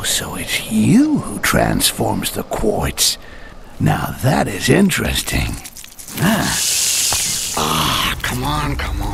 so it's you who transforms the quartz. Now that is interesting. Come on,